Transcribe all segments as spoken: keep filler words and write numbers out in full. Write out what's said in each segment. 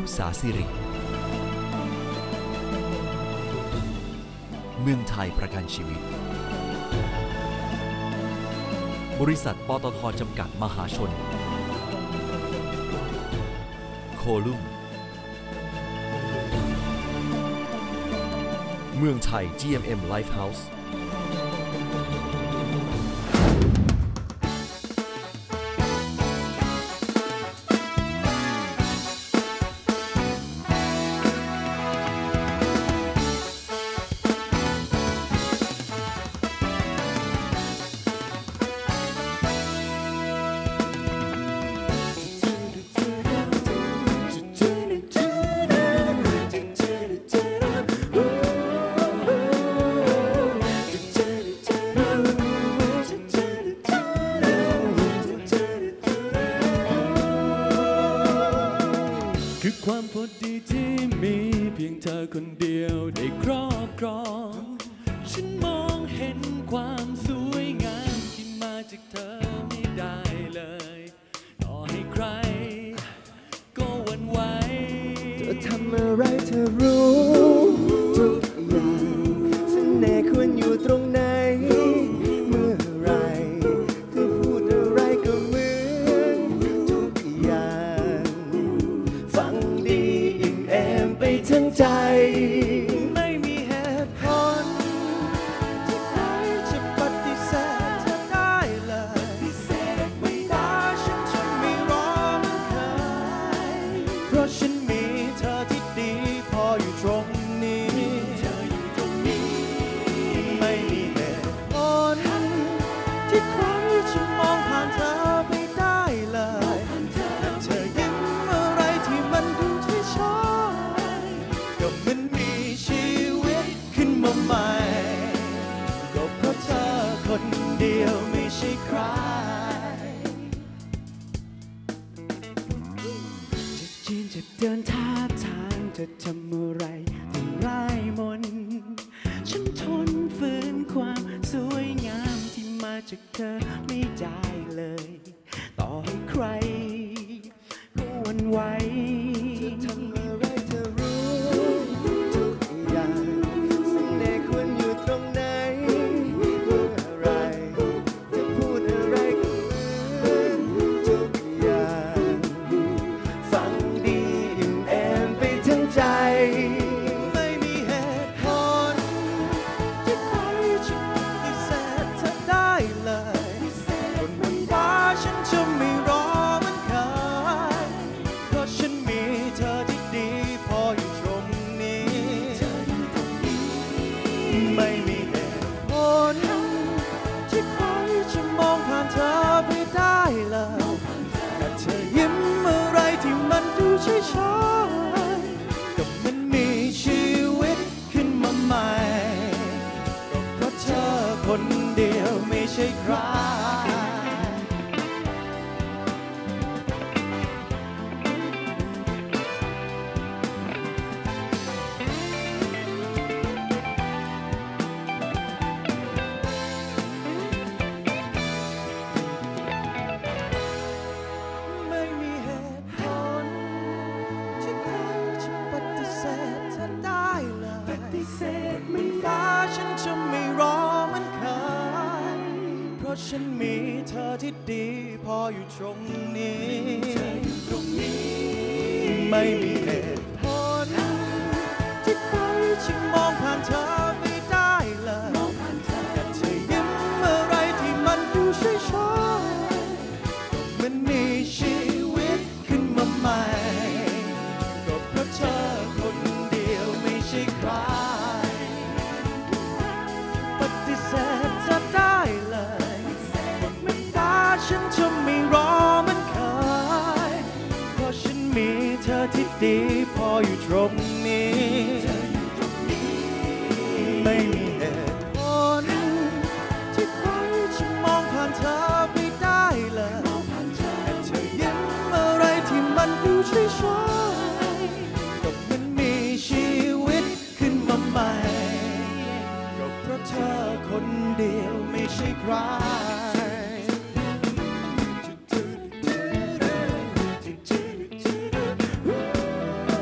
นุสาสิริเมืองไทยประกันชีวิตบริษัทปตท.จำกัดมหาชนโคลุ่มเมืองไทย จี เอ็ม เอ็ม Lifehouse คือความพอดีที่มีเพียงเธอคนเดียวได้ครอบครองฉันมองเห็นความสวยงามที่มาจากเธอไม่ได้เลยต่อให้ใครก็หวั่นไหวเธอทำอะไรเธอรู้ทุกอย่างเสน่ห์ควรอยู่ตรงไหนเมื่อไรเธอพูดอะไรก็เหมือนทุกอย่างฟังดีอิ่มแอมไปทั้งใจไม่มีเหตุผลที่ใครจะปฏิเสธเธอได้เลยไม่ได้ฉันจะไม่ร้องเคยเพราะฉันมีเธอที่ดีพออยู่ตรงนี้เธออยู่ตรงนี้ไม่มีเหตุผลที่ใครจะมองผ่านเธอไปได้เลยแต่เธอยิ้มอะไรที่มันดูเฉยๆก็มันมีชีวิตขึ้นมาใหม่ก็เพราะเธอคนเดียวไม่ใช่ใครจะยืนจะเดินท่าทางจะทำอะไรถึงร่ายมนฉันทนฝืนความสวยงามที่มาจากเธอไม่ได้เลยต่อให้ใครก็หวั่นไหวเธอทำอะไรเธอรู้ทุกอย่างเสน่ห์ควรอยู่ตรงไหนเมื่อไรจะพูดอะไรก็เหมือนทุกอย่างฟังดีอิ่มแอมไปทั้งใจไม่มีเหตุผลที่ใครจะปฏิเสธเธอได้เลยคนมันว่าฉันจะไม่รอมันเคยเพราะฉันมีเธอที่ดีพออยู่ตรงนี้ไม่มีเหตุผลที่ใครจะมองผ่านเธอไปได้เลยแต่เธอยิ้มอะไรที่มันดูเฉยๆก็มันมีชีวิตขึ้นมาใหม่ก็เพราะเธอคนเดียวไม่ใช่ใครไม่มีเหตุผลที่ใครจะปฏิเสธเธอได้เลยปฏิเสธไม่ได้ฉันจะไม่รอมันเคยเพราะฉันมีเธอที่ดีพออยู่ตรงนี้เธออยู่ตรงนี้ไม่มีเหตุผลที่ใครจะมองผ่านเธอไม่ได้เลยแต่เธอยิ้มอะไรที่มันดูเฉยๆมันมีชีวิตขึ้นมาใหม่ก็เพราะเธอคนเดียวไม่ใช่ใครปฏิเสธเธอได้เลยคนไม่ได้ฉันจะไม่รอมันเคยเพราะฉันมีเธอที่ดีพออยู่ตรงนี้ไม่มีเหตุผลที่ใครจะมองผ่านเธอไม่ได้เลยแต่เธอยิ้มอะไรที่มันดูเฉยๆก็มันมีชีวิตขึ้นมาใหม่ก็เพราะเธอคนเดียวไม่ใช่ใคร เ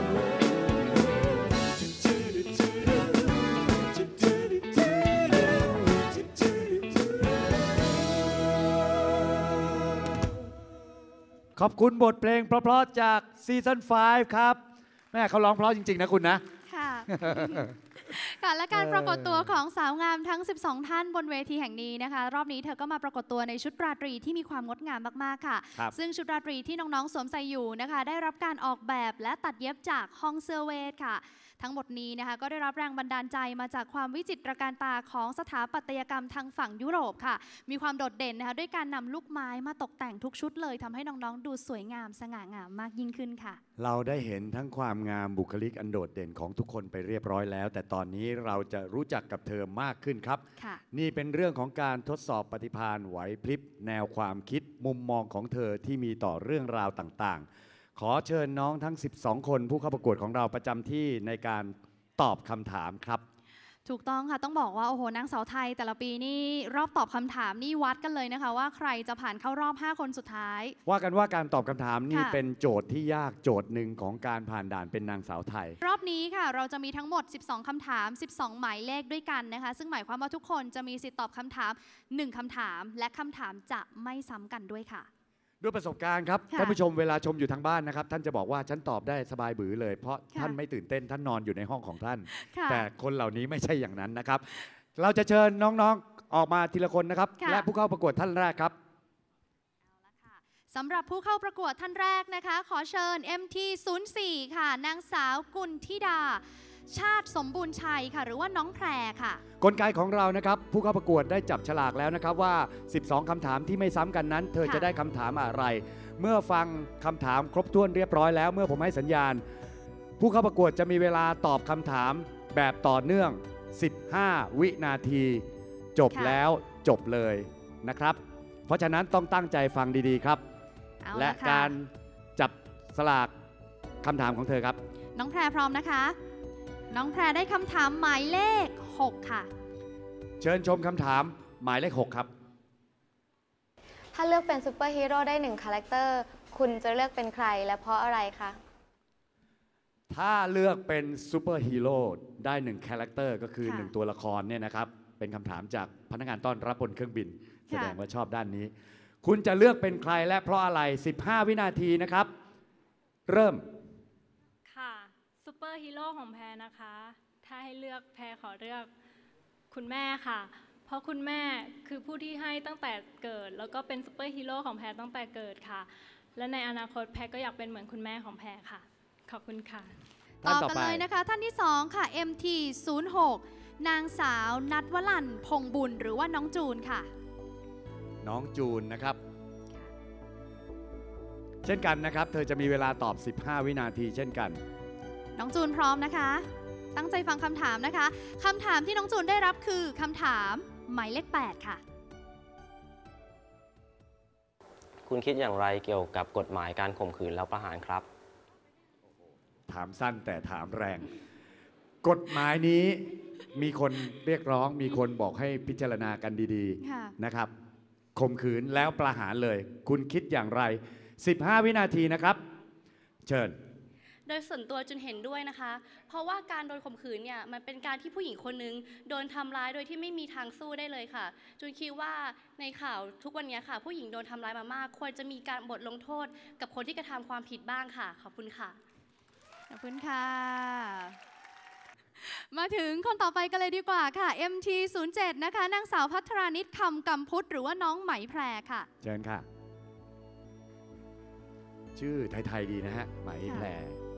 ขอบคุณบทเพลงเพราะๆจากซีซั่นไฟว์ครับแม่เขาร้องเพราะจริงๆนะคุณนะค่ะค่ะและการปรากฏตัวของสาวงามทั้งสิบสองท่านบนเวทีแห่งนี้นะคะรอบนี้เธอก็มาปรากฏตัวในชุดราตรีที่มีความงดงามมากๆค่ะซึ่งชุดราตรีที่น้องๆสวมใส่อยู่นะคะได้รับการออกแบบและตัดเย็บจากฮองเซอร์เวทค่ะทั้งหมดนี้นะคะก็ได้รับแรงบันดาลใจมาจากความวิจิตรการตาของสถาปัตยกรรมทางฝั่งยุโรปค่ะมีความโดดเด่นนะคะด้วยการนำลูกไม้มาตกแต่งทุกชุดเลยทำให้น้องๆดูสวยงามสง่างามมากยิ่งขึ้นค่ะเราได้เห็นทั้งความงามบุคลิกอันโดดเด่นของทุกคนไปเรียบร้อยแล้วแต่ตอนนี้เราจะรู้จักกับเธอมากขึ้นครับนี่เป็นเรื่องของการทดสอบปฏิภาณไหวพริบแนวความคิดมุมมองของเธอที่มีต่อเรื่องราวต่างๆขอเชิญน้องทั้งสิบสองคนผู้เข้าประกวดของเราประจำที่ในการตอบคำถามครับถูกต้องค่ะต้องบอกว่าโอ้โหนางสาวไทยแต่ละปีนี่รอบตอบคำถามนี่วัดกันเลยนะคะว่าใครจะผ่านเข้ารอบห้าคนสุดท้ายว่ากันว่าการตอบคำถามนี่เป็นโจทย์ที่ยากโจทย์หนึ่งของการผ่านด่านเป็นนางสาวไทยรอบนี้ค่ะเราจะมีทั้งหมดสิบสองคำถามสิบสองหมายเลขด้วยกันนะคะซึ่งหมายความว่าทุกคนจะมีสิทธิ์ตอบคำถามหนึ่งคำถามและคำถามจะไม่ซ้ำกันด้วยค่ะด้วยประสบการณ์ครับท่านผู้ชมเวลาชมอยู่ทางบ้านนะครับท่านจะบอกว่าฉันตอบได้สบายบือเลยเพราะท่านไม่ตื่นเต้นท่านนอนอยู่ในห้องของท่านแต่คนเหล่านี้ไม่ใช่อย่างนั้นนะครับเราจะเชิญน้องๆออกมาทีละคนนะครับและผู้เข้าประกวดท่านแรกครับสำหรับผู้เข้าประกวดท่านแรกนะคะขอเชิญ เอ็ม ที ศูนย์ สี่ ค่ะนางสาวกุลธิดาชาติสมบูรณ์ชัยค่ะหรือว่าน้องแพรค่ะกลไกของเรานะครับผู้เข้าประกวดได้จับฉลากแล้วนะครับว่าสิบสองคำถามที่ไม่ซ้ำกันนั้นเธอจะได้คำถามอะไรเมื่อฟังคำถามครบถ้วนเรียบร้อยแล้วเมื่อผมให้สัญญาณผู้เข้าประกวดจะมีเวลาตอบคำถามแบบต่อเนื่องสิบห้าวินาทีจบแล้วจบเลยนะครับเพราะฉะนั้นต้องตั้งใจฟังดีๆครับและการจับสลากคำถามของเธอครับน้องแพรพร้อมนะคะน้องแพรได้คำถามหมายเลขหกค่ะเชิญชมคำถามหมายเลขหกครับถ้าเลือกเป็นซูเปอร์ฮีโร่ได้หนึ่งคาแรคเตอร์คุณจะเลือกเป็นใครและเพราะอะไรคะถ้าเลือกเป็นซูเปอร์ฮีโร่ได้หนึ่งคาแรคเตอร์ก็คือหนึ่งตัวละครเนี่ยนะครับเป็นคำถามจากพนักงานต้อนรับบนเครื่องบินแสดงว่าชอบด้านนี้คุณจะเลือกเป็นใครและเพราะอะไรสิบห้าวินาทีนะครับเริ่มค่ะซูเปอร์ฮีโร่ของแพรนะคะถ้าให้เลือกแพรขอเลือกคุณแม่ค่ะเพราะคุณแม่คือผู้ที่ให้ตั้งแต่เกิดแล้วก็เป็นซูเปอร์ฮีโร่ของแพรตั้งแต่เกิดค่ะและในอนาคตแพรก็อยากเป็นเหมือนคุณแม่ของแพรค่ะขอบคุณค่ะต่อกันเลยนะคะท่านที่สองค่ะ เอ็ม ที ศูนย์ หก นางสาวนัทวลันพงบุญหรือว่าน้องจูนค่ะน้องจูนนะครับเช่นกันนะครับเธอจะมีเวลาตอบสิบห้าวินาทีเช่นกันน้องจูนพร้อมนะคะตั้งใจฟังคำถามนะคะคำถามที่น้องจูนได้รับคือคำถามหมายเลขแปดค่ะคุณคิดอย่างไรเกี่ยวกับกฎหมายการข่มขืนแล้วประหารครับถามสั้นแต่ถามแรงกฎหมายนี้มีคนเรียกร้องมีคนบอกให้พิจารณากันดีๆนะครับข่มขืนแล้วประหารเลยคุณคิดอย่างไรสิบห้าวินาทีนะครับเชิญโดยส่วนตัวจุนเห็นด้วยนะคะเพราะว่าการโดนข่มขืนเนี่ยมันเป็นการที่ผู้หญิงคนนึงโดนทำร้ายโดยที่ไม่มีทางสู้ได้เลยค่ะจุนคิดว่าในข่าวทุกวันนี้ค่ะผู้หญิงโดนทำร้ายมามากควรจะมีการบทลงโทษกับคนที่กระทำความผิดบ้างค่ะขอบคุณค่ะขอบคุณค่ะมาถึงคนต่อไปกันเลยดีกว่าค่ะ เอ็ม ที ศูนย์ เจ็ด นะคะนางสาวพัทรานิชคำกำพุทธหรือว่าน้องไหมแพรค่ะเชิญค่ะชื่อไทยๆดีนะฮะไหมแพร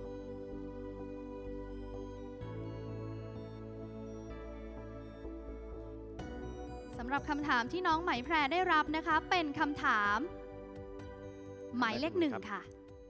สำหรับคำถามที่น้องไหมแพรได้รับนะคะเป็นคำถามหมายเลขหนึ่งค่ะ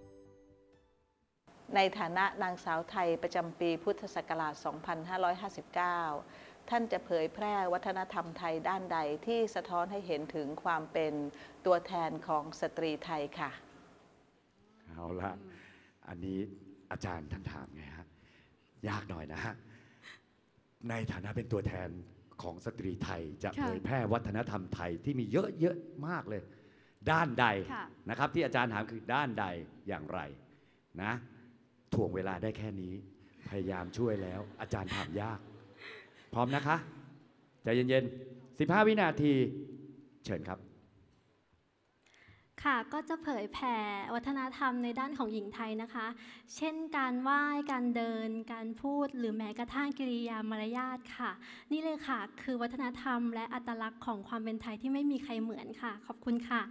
ในฐานะนางสาวไทยประจำปีพุทธศักราช สองพันห้าร้อยห้าสิบเก้า ท่านจะเผยแพร่วัฒนธรรมไทยด้านใดที่สะท้อนให้เห็นถึงความเป็นตัวแทนของสตรีไทยค่ะเอาละอันนี้อาจารย์ท่านถามไงฮะยากหน่อยนะฮะในฐานะเป็นตัวแทนของสตรีไทยจะเผยแพร่วัฒนธรรมไทยที่มีเยอะเยอะมากเลยด้านใดนะครับที่อาจารย์ถามคือด้านใดอย่างไรนะถ่วงเวลาได้แค่นี้พยายามช่วยแล้วอาจารย์ถามยากพร้อมนะคะใจเย็นๆสิบห้าวินาทีเชิญครับค่ะก็จะเผยแผ่วัฒนธรรมในด้านของหญิงไทยนะคะ เช่นการไหว้การเดินการพูดหรือแม้กระทั่งกิริยามารยาทค่ะนี่เลยค่ะคือวัฒนธรรมและอัตลักษณ์ของความเป็นไทยที่ไม่มีใครเหมือนค่ะขอบคุณค่ะ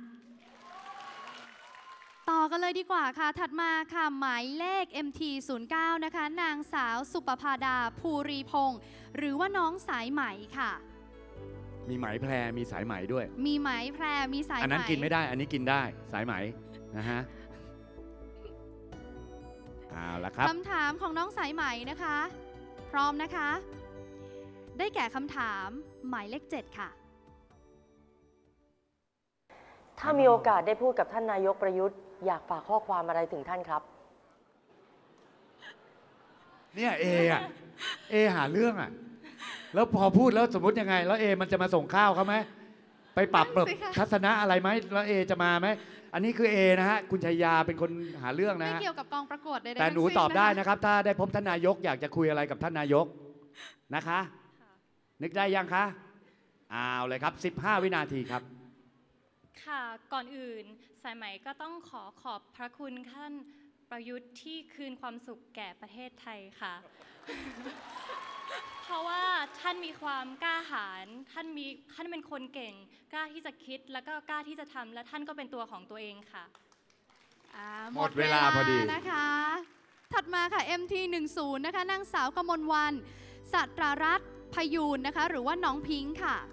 ต่อกันเลยดีกว่าค่ะถัดมาค่ะหมายเลข เอ็ม ที ศูนย์ เก้า นะคะนางสาวสุปภาดาภูรีพงศ์หรือว่าน้องสายไหมค่ะมีไหมแพรมีสายไหมด้วยมีไหมแพรมีสายไหมอันนั้นกินไม่ได้อันนี้กินได้สายไหมนะฮะเอาละครับคำถามของน้องสายไหมนะคะพร้อมนะคะได้แก่คำถามหมายเลขเจ็ดค่ะถ้ามีโอกาสได้พูดกับท่านนายกประยุทธ์อยากฝากข้อความอะไรถึงท่านครับเนี่ยเออะเอหาเรื่องอะแล้วพอพูดแล้วสมมติยังไงแล้วเอมันจะมาส่งข้าวเขาไหมไปปรับแบบทัศนะอะไรไหมแล้วเอจะมาไหมอันนี้คือเอนะฮะคุณชัยยาเป็นคนหาเรื่องนะฮะไม่เกี่ยวกับกองประกวดใดๆแต่หนูตอบได้นะครับถ้าได้พบท่านนายกอยากจะคุยอะไรกับท่านนายกนะคะนึกได้ยังคะเอาเลยครับสิบห้าวินาทีครับค่ะก่อนอื่นสายไหมก็ต้องขอขอบพระคุณท่านประยุทธ์ที่คืนความสุขแก่ประเทศไทยค่ะ เพราะว่าท่านมีความกล้าหาญท่านมีท่านเป็นคนเก่งกล้าที่จะคิดแล้วก็กล้าที่จะทำและท่านก็เป็นตัวของตัวเองค่ะหมดเวลาพอดีนะคะถัดมาค่ะ เอ็ม ที หนึ่งศูนย์ นะคะนางสาวกมลวรรณสัตรารัตน์พยูนนะคะหรือว่าน้องพิงค์ค่ะ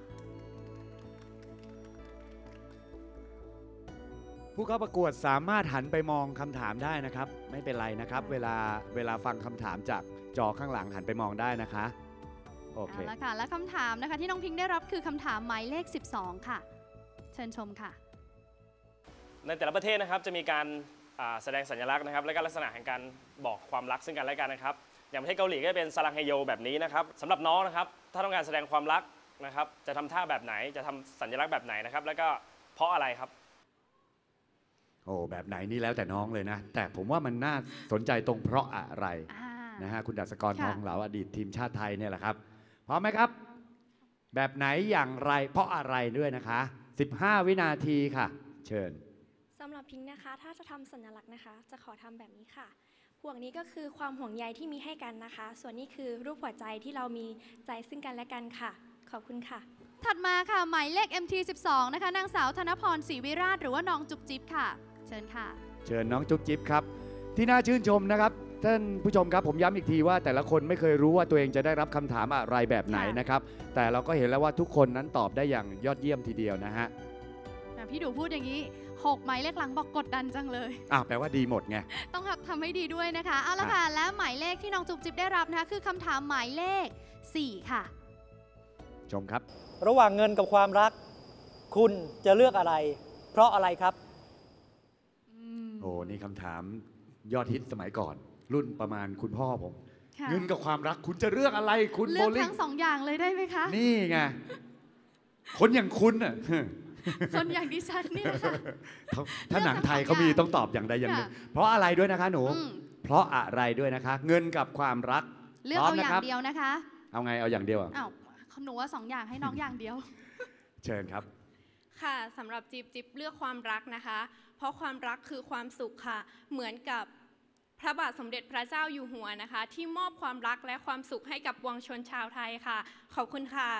ผู้เข้าประกวดสามารถหันไปมองคำถามได้นะครับไม่เป็นไรนะครับเวลาเวลาฟังคำถามจากจอข้างหลังหันไปมองได้นะคะโอเคแล้วค่ะและคำถามนะคะที่น้องพิงค์ได้รับคือคำถามหมายเลขสิบสองค่ะเชิญชมค่ะในแต่ละประเทศนะครับจะมีการแสดงสัญลักษณ์นะครับและก็ลักษณะแห่งการบอกความรักซึ่งกันและกันนะครับอย่างประเทศเกาหลีก็จะเป็นซาลังเฮโยแบบนี้นะครับสำหรับน้องนะครับถ้าต้องการแสดงความรักนะครับจะทำท่าแบบไหนจะทำสัญลักษณ์แบบไหนนะครับแล้วก็เพราะอะไรครับโอ้แบบไหนนี่แล้วแต่น้องเลยนะแต่ผมว่ามันน่าสนใจตรงเพราะอะไรนะฮะคุณดัชกรทองเหลาอดีตทีมชาติไทยเนี่ยแหละครับพร้อมไหมครับแบบไหนอย่างไรเพราะอะไรด้วยนะคะสิบห้าวินาทีค่ะเชิญสำหรับพิงค์นะคะถ้าจะทำสัญลักษณ์นะคะจะขอทำแบบนี้ค่ะห่วงนี้ก็คือความห่วงใยที่มีให้กันนะคะส่วนนี้คือรูปหัวใจที่เรามีใจซึ่งกันและกันค่ะขอบคุณค่ะถัดมาค่ะหมายเลข เอ็ม ที สิบสอง นะคะนางสาวธนพรศรีวิราชหรือว่าน้องจุ๊บจิ๊บค่ะเชิญค่ะเชิญน้องจุ๊บจิ๊บครับที่น่าชื่นชมนะครับท่านผู้ชมครับผมย้ำอีกทีว่าแต่ละคนไม่เคยรู้ว่าตัวเองจะได้รับคำถามอะไรแบบไหนนะครับแต่เราก็เห็นแล้วว่าทุกคนนั้นตอบได้อย่างยอดเยี่ยมทีเดียวนะฮะพี่ดูพูดอย่างนี้หกหมายเลขหลังบอกกดดันจังเลยอ้าวแปลว่าดีหมดไงต้องทำให้ดีด้วยนะคะเอาละค่ะและหมายเลขที่น้องจุ๊บจิ๊บได้รับนะคะคือคำถามหมายเลขสี่ค่ะชมครับระหว่างเงินกับความรักคุณจะเลือกอะไรเพราะอะไรครับโอ้นี่คำถามยอดฮิตสมัยก่อนรุ่นประมาณคุณพ่อผมเงินกับความรักคุณจะเลือกอะไรคุณโบลิ่งเลือกทั้งสองอย่างเลยได้ไหมคะนี่ไงคนอย่างคุณน่ะคนอย่างดิฉันนี่นะคะถ้าหนังไทยเขามีต้องตอบอย่างใดอย่างหนึ่งเพราะอะไรด้วยนะคะหนูเพราะอะไรด้วยนะคะเงินกับความรักเลือกเอาอย่างเดียวนะคะเอาไงเอาอย่างเดียวอ่ะอ้าวหนูว่าสองอย่างให้น้องอย่างเดียวเชิญครับค่ะสำหรับจิ๊บจิ๊บเลือกความรักนะคะเพราะความรักคือความสุขค่ะเหมือนกับพระบาทสมเด็จพระเจ้าอยู่หัวนะคะที่มอบความรักและความสุขให้กับปวงชนชาวไทยค่ะขอบคุณค่ะ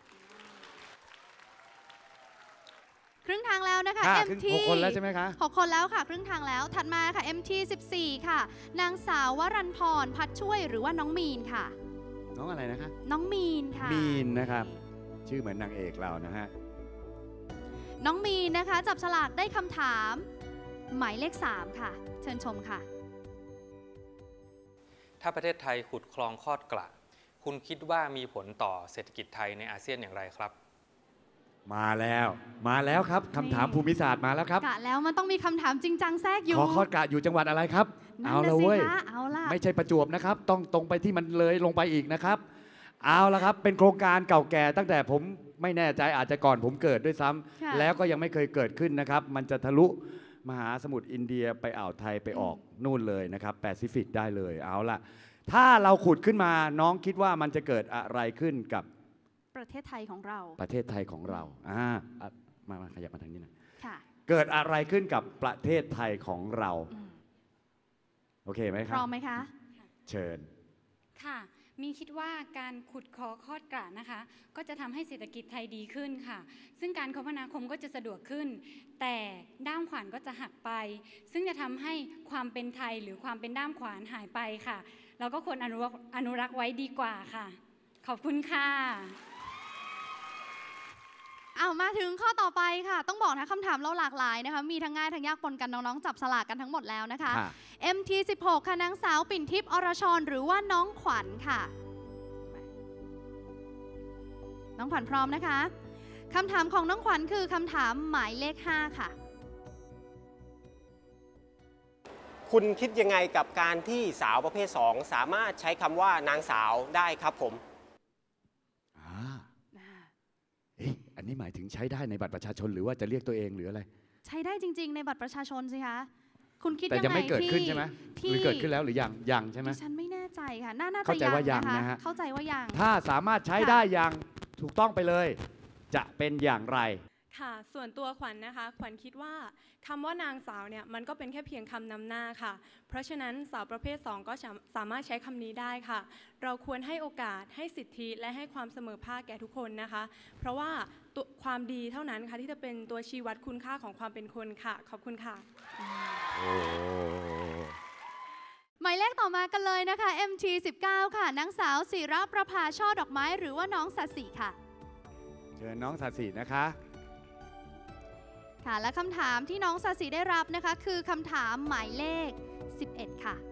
ครึ่งทางแล้วนะคะเอ็ม ที หกคนแล้วใช่ไหมคะหกคนแล้วค่ะครึ่งทางแล้วถัดมาค่ะ เอ็ม ที สิบสี่ ค่ะนางสาววรัญพรพัดช่วยหรือว่าน้องมีนค่ะน้องอะไรนะคะน้องมีนค่ะมีนนะครับชื่อเหมือนนางเอกเรานะฮะน้องมีนนะคะจับฉลากได้คำถามหมายเลขสามค่ะเชิญชมค่ะถ้าประเทศไทยขุดคลองคลอดกระคุณคิดว่ามีผลต่อเศรษฐกิจไทยในอาเซียนอย่างไรครับมาแล้วมาแล้วครับคำถามภูมิศาสตร์มาแล้วครับกะแล้วมันต้องมีคำถามจริงจังแทรกอยู่ขอคลอดกระอยู่จังหวัดอะไรครับเอาละเว้ยไม่ใช่ประจวบนะครับต้องตรงไปที่มันเลยลงไปอีกนะครับเอาละครับเป็นโครงการเก่าแก่ตั้งแต่ผมไม่แน่ใจอาจจะก่อนผมเกิดด้วยซ้ำแล้วก็ยังไม่เคยเกิดขึ้นนะครับมันจะทะลุมหาสมุทรอินเดียไปอ่าวไทยไปออกนู่นเลยนะครับแปซิฟิกได้เลยเอาละถ้าเราขุดขึ้นมาน้องคิดว่ามันจะเกิดอะไรขึ้นกับประเทศไทยของเราประเทศไทยของเราอ่ามามาขยับมาทางนี้หน่อยเกิดอะไรขึ้นกับประเทศไทยของเราโอเคไหมครับพร้อมไหมคะเชิญค่ะมีคิดว่าการขุดคอคอดกระนะคะก็จะทำให้เศรษฐกิจไทยดีขึ้นค่ะซึ่งการคมนาคมก็จะสะดวกขึ้นแต่ด้ามขวานก็จะหักไปซึ่งจะทำให้ความเป็นไทยหรือความเป็นด้ามขวานหายไปค่ะเราก็ควรอนุรักษ์อนุรักษ์ไว้ดีกว่าค่ะขอบคุณค่ะเอามาถึงข้อต่อไปค่ะต้องบอกนะคำถามเราหลากหลายนะคะมีทั้งง่ายทั้งยากปนกันน้องๆจับสลากกันทั้งหมดแล้วนะคะ เอ็ม ที สิบหก ค่ะนางสาวปิ่นทิพย์อรชรหรือว่าน้องขวัญค่ะน้องขวัญพร้อมนะคะคำถามของน้องขวัญคือคำถามหมายเลขห้าค่ะคุณคิดยังไงกับการที่สาวประเภทสองสามารถใช้คำว่านางสาวได้ครับผมเอ๊ะอันนี้หมายถึงใช้ได้ในบัตรประชาชนหรือว่าจะเรียกตัวเองหรืออะไรใช้ได้จริงๆในบัตรประชาชนสิคะคุณคิดยังไงที่แต่ยังไม่เกิดขึ้นใช่ไหมหรือเกิดขึ้นแล้วหรือยังยังใช่ไหมดิฉันไม่แน่ใจค่ะน่าจะเข้าใจว่ายังนะฮะเข้าใจว่ายังถ้าสามารถใช้ได้อย่างถูกต้องไปเลยจะเป็นอย่างไรค่ะส่วนตัวขวัญ นะคะขวัญคิดว่าคำว่านางสาวเนี่ยมันก็เป็นแค่เพียงคำนำหน้าค่ะเพราะฉะนั้นสาวประเภทสองก็สามารถใช้คำนี้ได้ค่ะเราควรให้โอกาสให้สิทธิและให้ความเสมอภาคแก่ทุกคนนะคะเพราะว่าตัวความดีเท่านั้นค่ะที่จะเป็นตัวชี้วัดคุณค่าของความเป็นคนค่ะขอบคุณค่ะหมายเลขต่อมากันเลยนะคะ เอ็ม ที สิบเก้า ค่ะนางสาวศิรประภาช่อดอกไม้หรือว่าน้องสัตย์ศรีค่ะเชิญน้องสัตย์ศรีนะคะค่ะและคำถามที่น้องสัตย์ศรีได้รับนะคะคือคำถามหมายเลขสิบเอ็ดค่ะ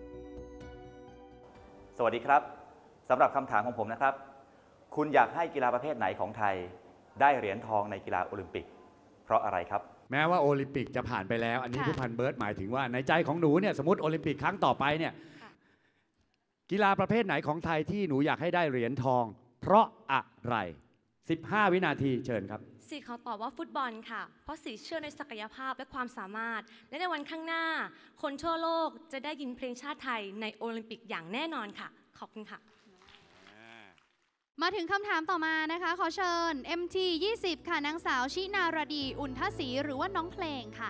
สวัสดีครับสำหรับคำถามของผมนะครับคุณอยากให้กีฬาประเภทไหนของไทยได้เหรียญทองในกีฬาโอลิมปิกเพราะอะไรครับแม้ว่าโอลิมปิกจะผ่านไปแล้วอันนี้ผู้พันเบิร์ตหมายถึงว่าในใจของหนูเนี่ยสมมติโอลิมปิกครั้งต่อไปเนี่ยกีฬาประเภทไหนของไทยที่หนูอยากให้ได้เหรียญทองเพราะอะไรสิบห้าวินาทีเชิญครับสีเขาตอบว่าฟุตบอลค่ะเพราะสีเชื่อในศักยภาพและความสามารถและในวันข้างหน้าคนทั่วโลกจะได้ยินเพลงชาติไทยในโอลิมปิกอย่างแน่นอนค่ะขอบคุณค่ะมาถึงคำถามต่อมานะคะขอเชิญ เอ็ม ที ยี่สิบ ค่ะนางสาวชินารดีอุ่นทศรีหรือว่าน้องเพลงค่ะ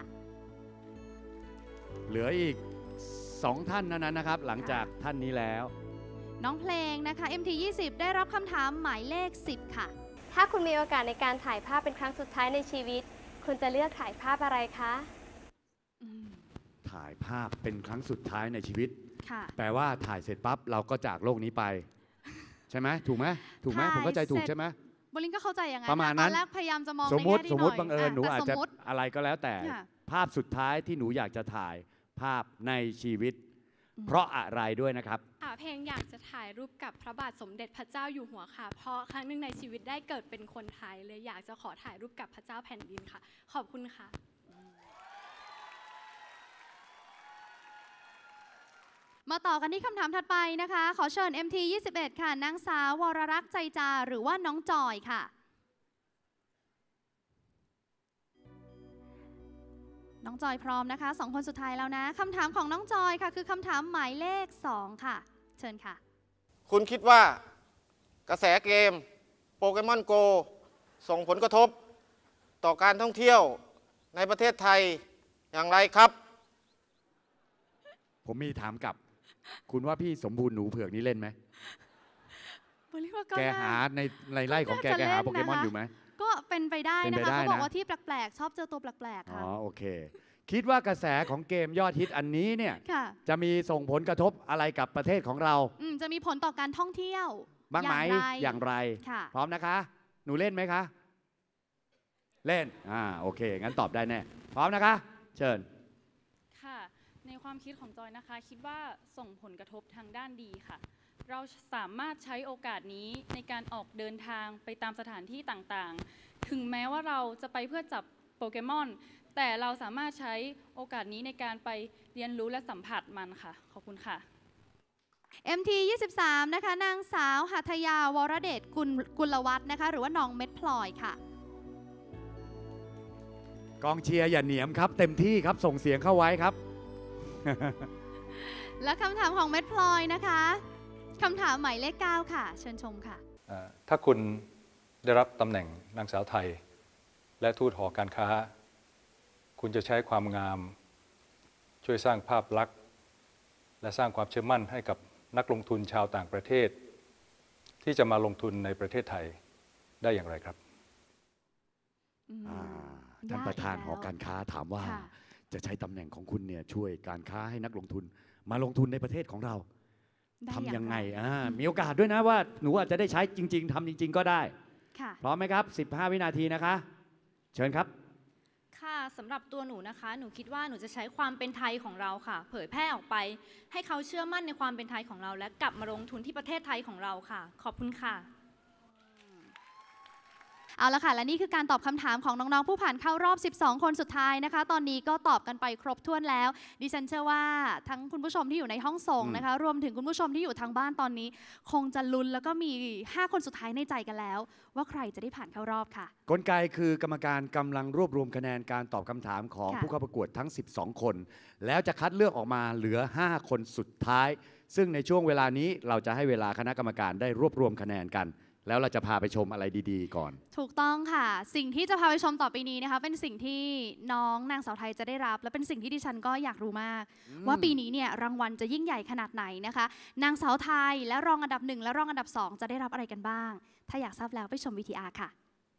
เหลืออีกสองท่านนั้นนะครับหลังจากท่านนี้แล้วน้องเพลงนะคะ เอ็ม ที ยี่สิบ ได้รับคำถามหมายเลขสิบค่ะถ้าคุณมีโอกาสในการถ่ายภาพเป็นครั้งสุดท้ายในชีวิตคุณจะเลือกถ่ายภาพอะไรคะถ่ายภาพเป็นครั้งสุดท้ายในชีวิตแปลว่าถ่ายเสร็จปั๊บเราก็จากโลกนี้ไปใช่ไหมถูกไหมถูกไหมผมเข้าใจถูกใช่ไหมบลินก็เข้าใจอย่างนั้นประมาณนั้นตอนแรกพยายามจะมองสมมติสมมติบังเอิญหนูอาจจะสมมุติอะไรก็แล้วแต่ภาพสุดท้ายที่หนูอยากจะถ่ายภาพในชีวิตเพราะอะไรด้วยนะครับเพลงอยากจะถ่ายรูปกับพระบาทสมเด็จพระเจ้าอยู่หัวค่ะเพราะครั้งหนึ่งในชีวิตได้เกิดเป็นคนไทยเลยอยากจะขอถ่ายรูปกับพระเจ้าแผ่นดินค่ะขอบคุณค่ะมาต่อกันที่คำถามถัดไปนะคะขอเชิญ เอ็ม ที ยี่สิบเอ็ด ค่ะนางสาววรรักษ์ใจจาหรือว่าน้องจอยค่ะน้องจอยพร้อมนะคะสองคนสุดท้ายแล้วนะคำถามของน้องจอยค่ะคือคำถามหมายเลขสองค่ะเชิญค่ะคุณคิดว่ากระแสเกมโปเกมอนโกส่งผลกระทบต่อการท่องเที่ยวในประเทศไทยอย่างไรครับผมมีถามกลับคุณว่าพี่สมบูรณ์หนูเผือกนี้เล่นไหมแกหาในในไร่ของแกแกหาโปเกมอนอยู่ไหมก็เป็นไปได้นะคะเขาบอกว่าที่แปลกๆชอบเจอตัวแปลกๆค่ะอ๋อโอเคคิดว่ากระแสของเกมยอดฮิตอันนี้เนี่ยจะมีส่งผลกระทบอะไรกับประเทศของเราจะมีผลต่อการท่องเที่ยวบ้างไหมอย่างไรพร้อมนะคะหนูเล่นไหมคะเล่นอ่าโอเคงั้นตอบได้แน่พร้อมนะคะเชิญค่ะในความคิดของจอยนะคะคิดว่าส่งผลกระทบทางด้านดีค่ะเราสามารถใช้โอกาสนี้ในการออกเดินทางไปตามสถานที่ต่างๆถึงแม้ว่าเราจะไปเพื่อจับโปเกมอนแต่เราสามารถใช้โอกาสนี้ในการไปเรียนรู้และสัมผัสมันค่ะขอบคุณค่ะเอ็ม ที ยี่สิบสาม นะคะนางสาวหัตถยาวรเดชกุลกุลวัฒน์นะคะหรือว่าน้องเม็ดพลอยค่ะกองเชียร์อย่าเหนียมครับเต็มที่ครับส่งเสียงเข้าไว้ครับและคำถามของเม็ดพลอยนะคะคำถามหมายเลขเก้าค่ะเชิญชมค่ะถ้าคุณได้รับตำแหน่งนางสาวไทยและทูตหอการค้าคุณจะใช้ความงามช่วยสร้างภาพลักษณ์และสร้างความเชื่อมั่นให้กับนักลงทุนชาวต่างประเทศที่จะมาลงทุนในประเทศไทยได้อย่างไรครับท่านประธานหอการค้าถามว่าจะใช้ตำแหน่งของคุณเนี่ยช่วยการค้าให้นักลงทุนมาลงทุนในประเทศของเราทำยังไงมีโอกาสด้วยนะว่าหนูอาจจะได้ใช้จริงๆทำจริงๆก็ได้พร้อมไหมครับสิบห้าวินาทีนะคะเชิญครับค่ะสำหรับตัวหนูนะคะหนูคิดว่าหนูจะใช้ความเป็นไทยของเราค่ะเผยแพร่ออกไปให้เขาเชื่อมั่นในความเป็นไทยของเราและกลับมาลงทุนที่ประเทศไทยของเราค่ะขอบคุณค่ะเอาละค่ะและนี่คือการตอบคำถามของน้องๆผู้ผ่านเข้ารอบสิบสองคนสุดท้ายนะคะตอนนี้ก็ตอบกันไปครบถ้วนแล้วดิฉันเชื่อว่าทั้งคุณผู้ชมที่อยู่ในห้องส่งนะคะรวมถึงคุณผู้ชมที่อยู่ทางบ้านตอนนี้คงจะลุ้นแล้วก็มีห้าคนสุดท้ายในใจกันแล้วว่าใครจะได้ผ่านเข้ารอบค่ะกลไกคือกรรมการกำลังรวบรวมคะแนนการตอบคำถามของผู้เข้าประกวดทั้งสิบสองคนแล้วจะคัดเลือกออกมาเหลือห้าคนสุดท้ายซึ่งในช่วงเวลานี้เราจะให้เวลาคณะกรรมการได้รวบรวมคะแนนกันแล้วเราจะพาไปชมอะไรดีๆก่อนถูกต้องค่ะสิ่งที่จะพาไปชมต่อไปนี้นะคะเป็นสิ่งที่น้องนางสาวไทยจะได้รับและเป็นสิ่งที่ดิฉันก็อยากรู้มากว่าปีนี้เนี่ยรางวัลจะยิ่งใหญ่ขนาดไหนนะคะนางสาวไทยและรองอันดับหนึ่งและรองอันดับสองจะได้รับอะไรกันบ้างถ้าอยากทราบแล้วไปชม วี ที อาร์ ค่ะ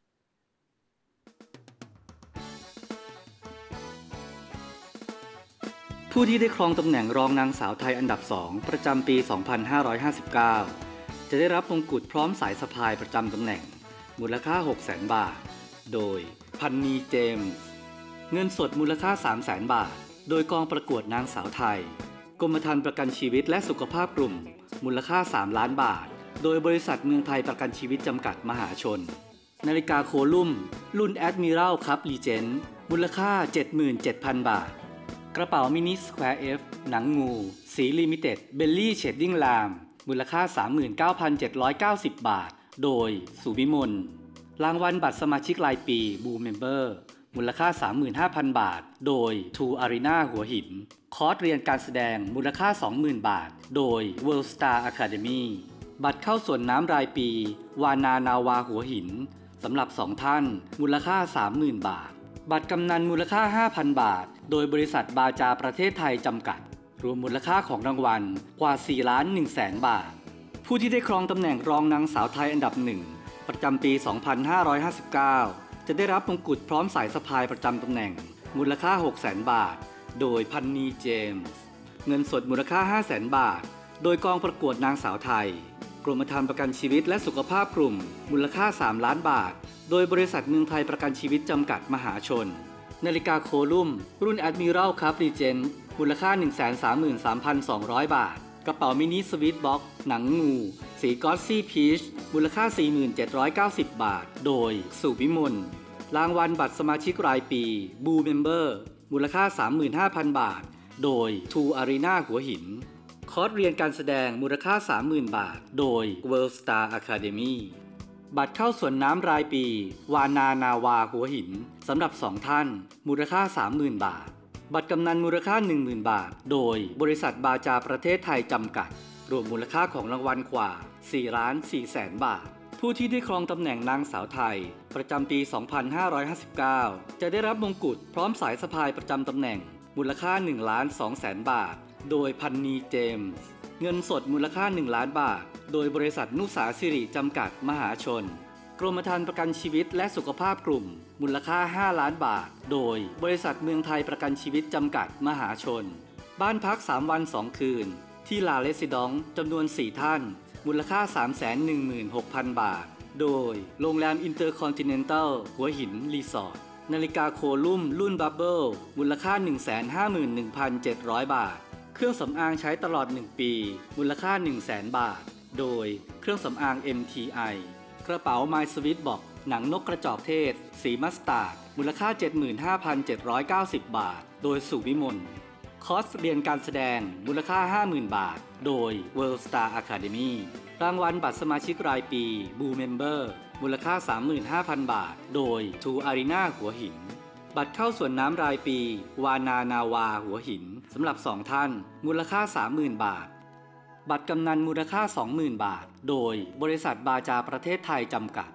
ผู้ที่ได้ครองตำแหน่งรองนางสาวไทยอันดับสองประจำปี สองพันห้าร้อยห้าสิบเก้าจะได้รับมงกุฎพร้อมสายสะพายประจำตำแหน่งมูลค่า หกแสน บาทโดยพันนีเจมส์เงินสดมูลค่า สามแสน บาทโดยกองประกวดนางสาวไทยกรมธรรม์ประกันชีวิตและสุขภาพกลุ่มมูลค่า สาม ล้านบาทโดยบริษัทเมืองไทยประกันชีวิตจำกัดมหาชนนาฬิกาโคลุ่มรุ่นแอดมิรัลคัพลีเจนต์มูลค่า เจ็ดหมื่นเจ็ดพัน บาทกระเป๋ามินิสแควร์เอฟหนังงูสีลิมิเต็ดเบลลี่เชดดิ้งลามมูลค่า สามหมื่นเก้าพันเจ็ดร้อยเก้าสิบ บาทโดยสุวิมลรางวัลบัตรสมาชิกรายปีบูเมมเบอร์มูลค่า สามหมื่นห้าพัน บาทโดยทูอารีนาหัวหินคอร์สเรียนการแสดงมูลค่า สองหมื่น บาทโดย World Star Academy บัตรเข้าสวนน้ำรายปีวานานาวาหัวหินสำหรับสองท่านมูลค่า สามหมื่น บาทบัตรกำนันมูลค่า ห้าพัน บาทโดยบริษัทบาจาประเทศไทยจำกัดรวมมูลค่าของรางวัลกว่า สี่ล้านหนึ่งแสน บาทผู้ที่ได้ครองตำแหน่งรองนางสาวไทยอันดับหนึ่งประจำปี สองพันห้าร้อยห้าสิบเก้า จะได้รับมงกุฎพร้อมสายสะพายประจำตำแหน่งมูลค่า หกแสน บาทโดยพันนีเจมส์เงินสดมูลค่า ห้าแสน บาทโดยกองประกวดนางสาวไทยกรมธรรม์ประกันชีวิตและสุขภาพกลุ่มมูลค่า สาม ล้านบาทโดยบริษัทเมืองไทยประกันชีวิตจำกัดมหาชนนาฬิกาโคลุ่มรุ่นแอดมิรัลคัพลีเจนต์มูลค่า หนึ่งแสนสามหมื่นสามพันสองร้อย บาทกระเป๋ามินิสวีทบ็อกซ์หนังงูสีกอสซี่พีชมูลค่า สี่หมื่นเจ็ดร้อยเก้าสิบ บาทโดยสุวิมลรางวัลบัตรสมาชิกรายปีบูเมมเบอร์มูลค่า สามหมื่นห้าพัน บาทโดยทูอารีนาหัวหินคอร์สเรียนการแสดงมูลค่า สามหมื่น บาทโดย World Star Academy บัตรเข้าสวนน้ำรายปีวานานาวาหัวหินสำหรับสองท่านมูลค่า สามหมื่น บาทบัตรกำนันมูลค่า หนึ่งหมื่น บาทโดยบริษัทบาจาประเทศไทยจำกัดรวมมูลค่าของรางวัลกว่า สี่ล้านสี่แสน บาทผู้ที่ได้ครองตำแหน่งนางสาวไทยประจำปี สองพันห้าร้อยห้าสิบเก้า จะได้รับมงกุฎพร้อมสายสะพายประจำตำแหน่งมูลค่า หนึ่งล้านสองแสน บาทโดยพันนีเจมส์เงินสดมูลค่า หนึ่ง ล้านบาทโดยบริษัทนุสาสิริจำกัดมหาชนกรมธรรม์ประกันชีวิตและสุขภาพกลุ่มมูลค่า ห้า ล้านบาทโดยบริษัทเมืองไทยประกันชีวิตจำกัดมหาชนบ้านพักสามวันสองคืนที่ลาเรซิดองจำนวนสี่ท่านมูลค่า สามแสนหนึ่งหมื่นหกพัน บาทโดยโรงแรมอินเตอร์คอนติเนนตัลหัวหินรีสอร์ทนาฬิกาโคลุ่มรุ่นบับเบิลมูลค่า หนึ่งแสนห้าหมื่นหนึ่งพันเจ็ดร้อย บาทเครื่องสำอางใช้ตลอดหนึ่งปีมูลค่า หนึ่งแสน บาทโดยเครื่องสำอาง เอ็ม ที ไอ กระเป๋า My Sweet Box หนังนกกระจอกเทศสีมัสตาร์ดมูลค่า เจ็ดหมื่นห้าพันเจ็ดร้อยเก้าสิบ บาทโดยสุวิมลคอร์สเรียนการแสดงมูลค่า ห้าหมื่น บาทโดย World Star Academy รางวัลบัตรสมาชิกรายปีบูเมมเบอร์มูลค่า สามหมื่นห้าพัน บาทโดยทูอารีนาหัวหินบัตรเข้าสวนน้ำรายปีวานานาวาหัวหินสำหรับสองท่านมูลค่า สามหมื่น บาทบัตรกำนันมูลค่า สองหมื่น บาทโดยบริษัทบาจาประเทศไทยจำกัด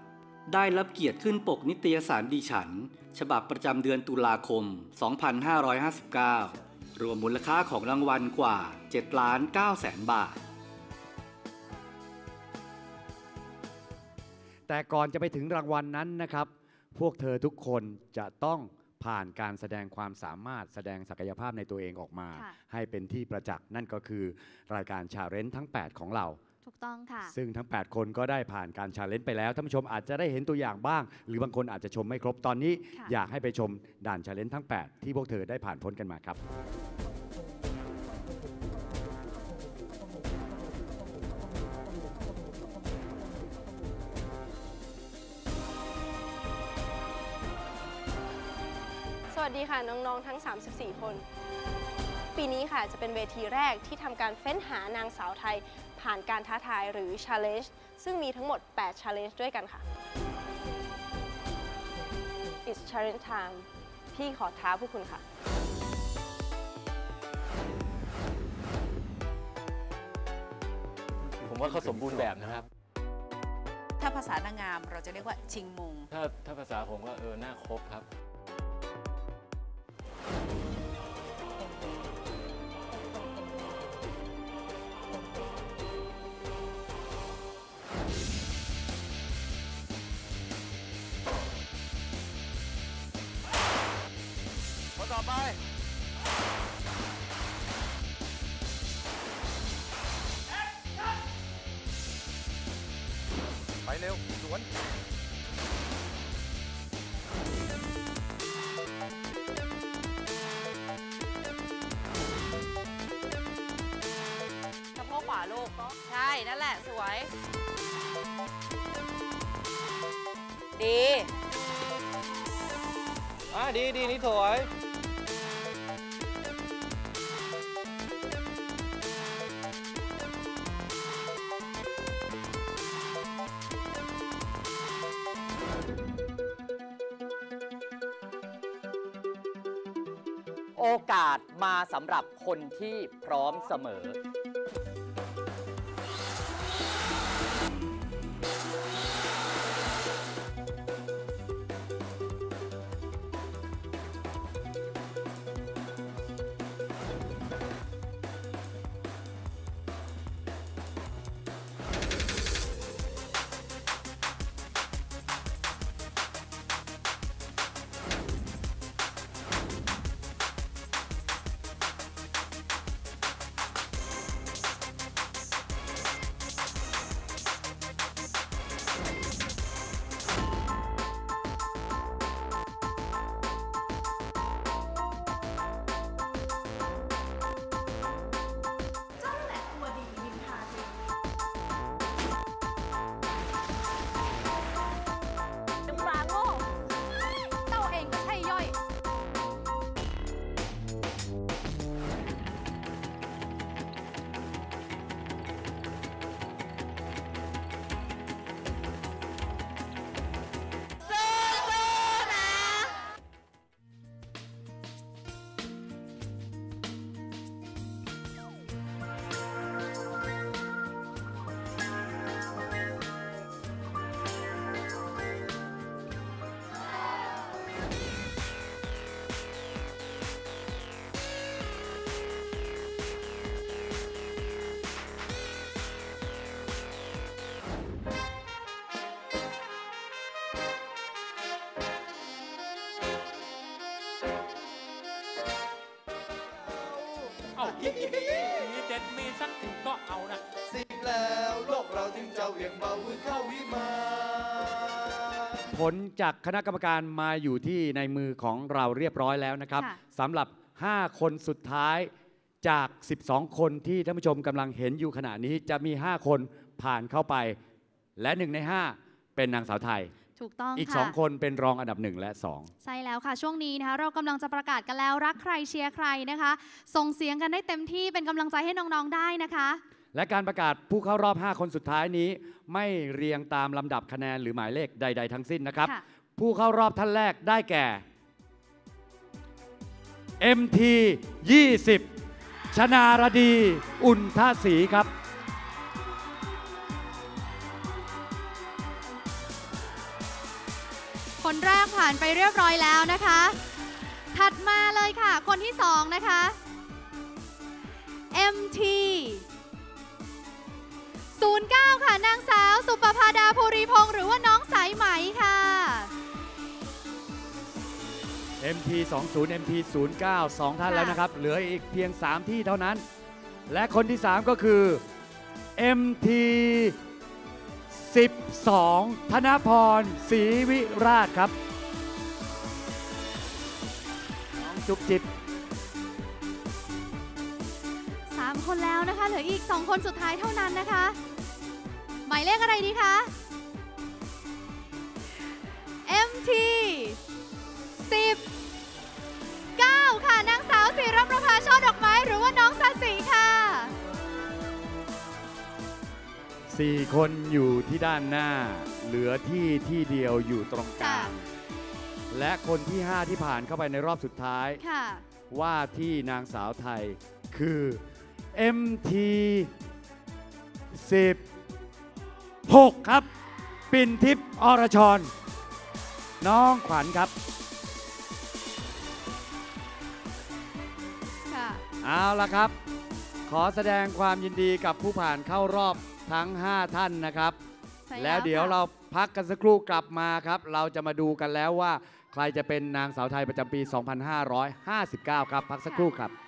ได้รับเกียรติขึ้นปกนิตยสารดิฉันฉบับประจำเดือนตุลาคม สองพันห้าร้อยห้าสิบเก้า รวมมูลค่าของรางวัลกว่า เจ็ดล้านเก้าแสนบาทแต่ก่อนจะไปถึงรางวัลนั้นนะครับ พวกเธอทุกคนจะต้องผ่านการแสดงความสามารถแสดงศักยภาพในตัวเองออกมา ให้เป็นที่ประจักษ์นั่นก็คือรายการชาเลนจ์ทั้ง แปด ของเราถูกต้องค่ะซึ่งทั้ง แปด คนก็ได้ผ่านการชาเลนจ์ไปแล้วท่านผู้ชมอาจจะได้เห็นตัวอย่างบ้างหรือบางคนอาจจะชมไม่ครบตอนนี้อยากให้ไปชมด่านชาเลนจ์ทั้ง แปด ที่พวกเธอได้ผ่านพ้นกันมาครับสวัสดีค่ะน้องๆทั้งสามสิบสี่คนปีนี้ค่ะจะเป็นเวทีแรกที่ทำการเฟ้นหานางสาวไทยผ่านการท้าทายหรือ Challenge ซึ่งมีทั้งหมด แปด Challenge ด้วยกันค่ะ It's Challenge Time พี่ขอท้าพวกคุณค่ะผมว่าเขาสมบูรณ์แบบนะครับถ้าภาษานางงามเราจะเรียกว่าชิงมงถ้าถ้าภาษาผมก็เออหน้าครบครับต่อไปไปเร็วสวนสะโพกขวาลูกใช่นั่นแหละสวยดีอ่ะดีดีนี่สวยโอกาสมาสำหรับคนที่พร้อมเสมอมีเด็ดมีสักถึงก็เอานะสิ้นแล้วโลกเราจึงจะเหวี่ยงเบามือเข้าวิมานผลจากคณะกรรมการมาอยู่ที่ในมือของเราเรียบร้อยแล้วนะครับสำหรับห้าคนสุดท้ายจากสิบสองคนที่ท่านผู้ชมกำลังเห็นอยู่ขณะนี้จะมีห้าคนผ่านเข้าไปและหนึ่งในห้าเป็นนางสาวไทยถูกต้องอีกสองคนเป็นรองอันดับหนึ่งและสองใช่แล้วค่ะช่วงนี้นะคะเรากำลังจะประกาศกันแล้วรักใครเชียร์ใครนะคะส่งเสียงกันได้เต็มที่เป็นกำลังใจให้น้องๆได้นะคะและการประกาศผู้เข้ารอบห้าคนสุดท้ายนี้ไม่เรียงตามลำดับคะแนนหรือหมายเลขใดๆทั้งสิ้นนะครับผู้เข้ารอบท่านแรกได้แก่ เอ็ม ที ยี่สิบ ชนารดี อุ่นทศรีครับคนแรกผ่านไปเรียบร้อยแล้วนะคะ ถัดมาเลยค่ะ คนที่สองนะคะ เอ็ม ที ศูนย์เก้า ค่ะนางสาวสุปภาดาภูริพงษ์หรือว่าน้องสายไหมค่ะเอ็ม ที สองสิบ เอ็ม ที ศูนย์เก้า สองท่านแล้วนะครับ เหลืออีกเพียง สาม ที่เท่านั้น และคนที่ สาม ก็คือ เอ็ม ที สิบสอง ธนพรศรีวิราชครับน้องจุ๊บจิ๊บสาม คนแล้วนะคะ เหลืออีก สอง คนสุดท้ายเท่านั้นนะคะ หมายเลขอะไรดีคะ เอ็ม ที สิบเก้า ค่ะนางสาวศิรประภาช่อดอกไม้หรือว่าน้องสัสีค่ะสี่ คนอยู่ที่ด้านหน้า เหลือที่ที่เดียวอยู่ตรงกลาง และคนที่ ห้า ที่ผ่านเข้าไปในรอบสุดท้ายค่ะว่าที่นางสาวไทยคือ เอ็ม ที สิบหก ครับ ปิ่นทิพย์อรชร น้องขวัญครับค่ะเอาละครับ ขอแสดงความยินดีกับผู้ผ่านเข้ารอบทั้ง ห้า ท่านนะครับใช่แล้วแล้วเดี๋ยวค่ะเราพักกันสักครู่กลับมาครับ เราจะมาดูกันแล้วว่าใครจะเป็นนางสาวไทยประจำปี สองพันห้าร้อยห้าสิบเก้า ครับ พักสักครู่ครับ